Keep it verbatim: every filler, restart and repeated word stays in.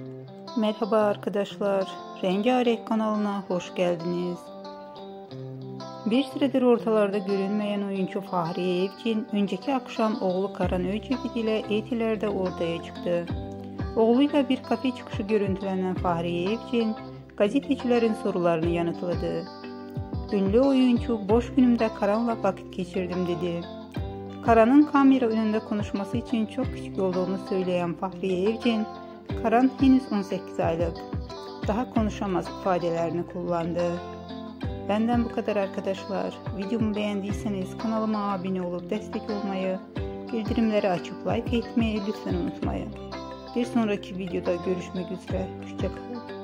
Merhaba arkadaşlar, Rengarenk kanalına hoş geldiniz. Bir süredir ortalarda görünmeyen oyuncu Fahriye Evcin, önceki akşam oğlu Karan Öcevit ile Etiler'de ortaya çıktı. Oğluyla bir kafe çıkışı görüntülenen Fahriye Evcin, gazetecilerin sorularını yanıtladı. Ünlü oyuncu, boş günümde Karan'la vakit geçirdim dedi. Karan'ın kamera önünde konuşması için çok küçük olduğunu söyleyen Fahriye Evcin, Karan henüz on sekiz aylık, daha konuşamaz ifadelerini kullandı. Benden bu kadar arkadaşlar. Videomu beğendiyseniz kanalıma abone olup destek olmayı, bildirimleri açıp like etmeyi lütfen unutmayın. Bir sonraki videoda görüşmek üzere. Hoşça kalın.